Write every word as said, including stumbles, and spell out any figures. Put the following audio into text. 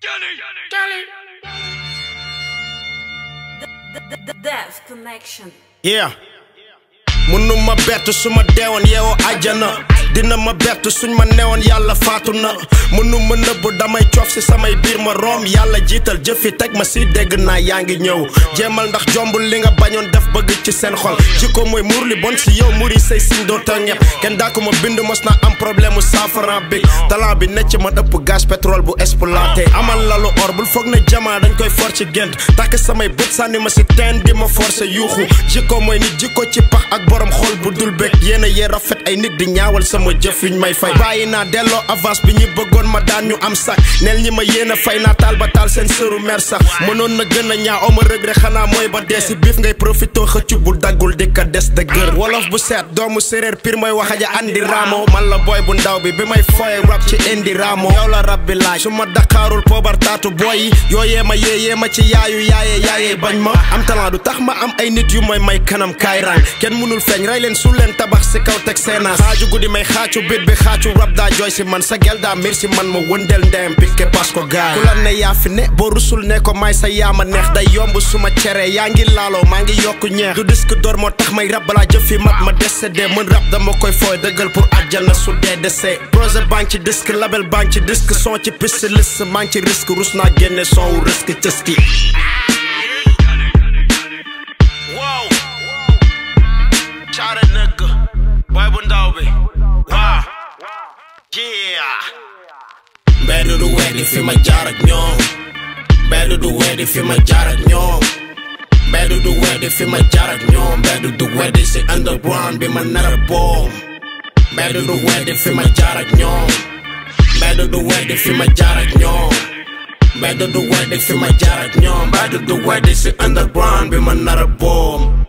The, the, the Death Connection. Yeah. Mënuma bett su ma deewoon yeewoo àjjana dina ma bett suñ ma newoon yàlla faatu na mënuma nëbb damay coof si samay biir ma room yàlla jiital jëfi teg ma si dégg naa yaa ngi ñëw jéemal ndax jombul li nga bañoon def bëgg ci seen xol jikko mooy muur li bon si yow muri say siñ doo ta ñepp kenn daa ko ma bind mos naa am problème mu saafara bi talent bi necc ma dëpp gaz pétrole bu exploité amal la lu or bul foog ne jamaa dañ koy for ci gént takk samay bët sànni ma si teen di ma forcé yuuxu jikko mooy nit jikko ci pax ak borom xol bu dul bekk yéena yee rafet ay nit di ñaawal sama jëf yuñ may fay bàyyi naa delloo avance bi ñi bëggoon ma daan ñu am sax neel ñi ma yéena fay naa taal ba taal seen sëru mer sax mënoon na gën a ñaaw oma regret xanaa mooy ba dee si biif ngay profito xëccu bu daggul di ka des de gër wolof bu seet doomu séréer pir mooy waxaja andi ramo man la boy bu ndaw bi bi may fooye rap ci indi ramo yow la rab bi laaj su ma daqaarul poobar taatu boy yi yooyee ma yéeyee ma ci yaayu yaayee yaayee bañ ma am talent du tax ma am ay nit yu mooy may kanam kaay rang kenn mënul feeñ ray leen su leen tabax si kaw teg seenaas xaaju guddi may xaacu bit bi xaacu rab daa jooy si man sa gel daa mir si man ma wëndeel ndeyam piqué pas ko gaay ku la ne yaa fi ne boo rusul ne ko may sa yaama neex day yomb suma cere yaa ngi laaloo maa ngi yokku ñeex du disque d'or moo tax may rab balaa jëf fi mat ma décédé mën rab dama koy fooy dëggal pour àjjana su dee dese projet banque ci disque label banque ci disque son ci piste liste maa ngi ci risque rus naa génne son wu risque cëski wow caare nekk boy bu ndaw bi waaw yeah mbedd du weddi fi ma jaar ak ñoom mbedd du weddi fi ma jaar ak ñoom mbedd du weddi fi ma jaar ak ñoom mbedd du weddi si underground bi ma nar a boom mbedd du weddi fi ma jaar ak ñoom mbedd du weddi fi ma jaar ak ñoom mbedd du weddi fi ma jaar ak ñoom mbedd du weddi si underground bi ma nar a boom